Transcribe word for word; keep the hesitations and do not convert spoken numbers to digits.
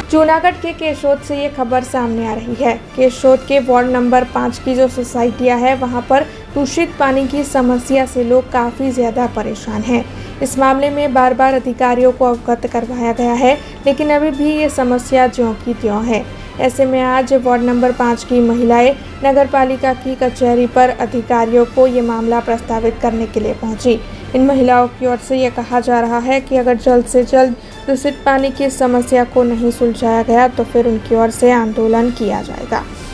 जूनागढ़ के केशोद से ये खबर सामने आ रही है। केशोद के वार्ड नंबर पाँच की जो सोसाइटियां है वहां पर दूषित पानी की समस्या से लोग काफ़ी ज़्यादा परेशान हैं। इस मामले में बार बार अधिकारियों को अवगत करवाया गया है, लेकिन अभी भी ये समस्या ज्यों की त्यों है। ऐसे में आज वार्ड नंबर पाँच की महिलाएं नगर पालिका की कचहरी पर अधिकारियों को ये मामला प्रस्तावित करने के लिए पहुंची। इन महिलाओं की ओर से ये कहा जा रहा है कि अगर जल्द से जल्द दूषित पानी की समस्या को नहीं सुलझाया गया तो फिर उनकी ओर से आंदोलन किया जाएगा।